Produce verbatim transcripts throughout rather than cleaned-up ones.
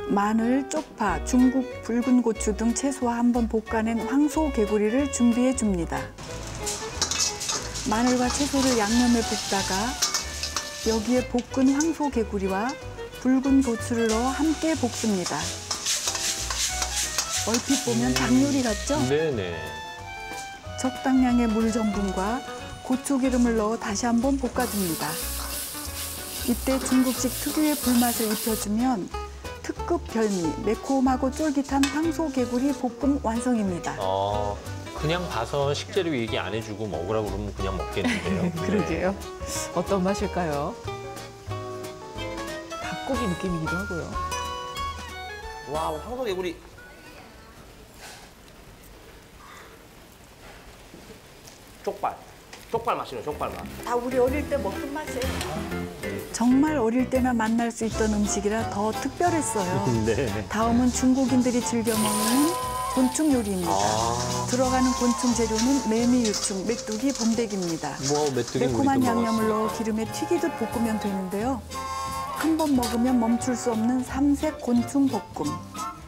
마늘, 쪽파, 중국 붉은 고추 등 채소와 한번 볶아낸 황소 개구리를 준비해 줍니다. 마늘과 채소를 양념에 볶다가 여기에 볶은 황소 개구리와 붉은 고추를 넣어 함께 볶습니다. 얼핏 보면 닭 요리 같죠? 네네. 적당량의 물 전분과 고추기름을 넣어 다시 한번 볶아줍니다. 이때 중국식 특유의 불맛을 입혀주면 특급 별미, 매콤하고 쫄깃한 황소 개구리 볶음 완성입니다. 어, 그냥 봐서 식재료 얘기 안 해주고 먹으라고 그러면 그냥 먹겠는데요. 그러게요. 어떤 맛일까요? 닭고기 느낌이기도 하고요. 와, 황소 개구리. 족발. 족발 맛이네, 족발 맛. 다 우리 어릴 때 먹던 맛이에요. 정말 어릴 때만 만날 수 있던 음식이라 더 특별했어요. 네. 다음은 중국인들이 즐겨 먹는 곤충 요리입니다. 아. 들어가는 곤충 재료는 메밀, 유충, 메뚜기, 번데기입니다. 뭐 메뚜기 매콤한 우리도 양념을 넣어 먹었으니까. 기름에 튀기듯 볶으면 되는데요. 한 번 먹으면 멈출 수 없는 삼색 곤충 볶음.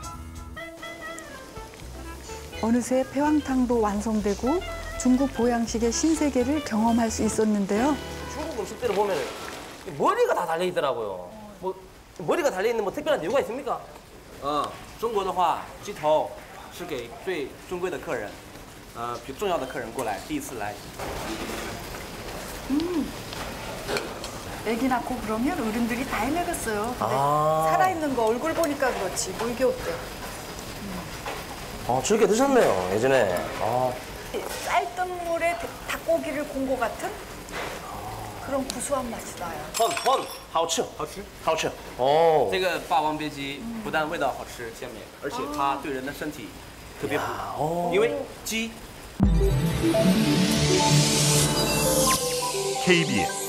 어느새 패왕탕도 완성되고 중국 보양식의 신세계를 경험할 수 있었는데요. 중국 음식들을 보면 머리가 다 달려 있더라고요. 뭐 머리가 달려 있는 뭐 특별한 이유가 있습니까? 嗯，中国的话，鸡头是给最尊贵的客人，呃，比较重要的客人过来，第一次来。 애기 낳고 그러면 어른들이 다 해먹었어요. 근데 아. 살아있는 거 얼굴 보니까 그렇지 물겨울 때. 어, 즐겨 드셨네요, 예전에. 아. 쌀뜨물에 닭고기를 곤 것 같은 그런 구수한 맛이 나요. 很很好吃， 好吃。 好吃。哦， 这个霸王别姬不但味道好吃鲜美，而且它对人的身体特别好， 哦， 因为鸡。 케이비에스